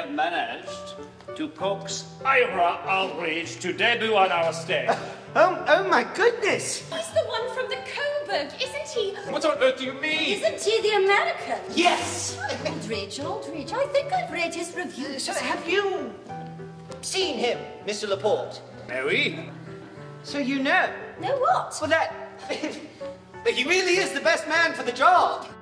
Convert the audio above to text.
have managed to coax Ira Aldridge to debut on our stage. Oh my goodness! He's the one from the Coburg, isn't he? What on earth do you mean? Isn't he the American? Yes! Aldridge, I think I've read his review. So have you seen him, Mr. Laporte? Oui. So you know? Know what? Well, that he really is the best man for the job.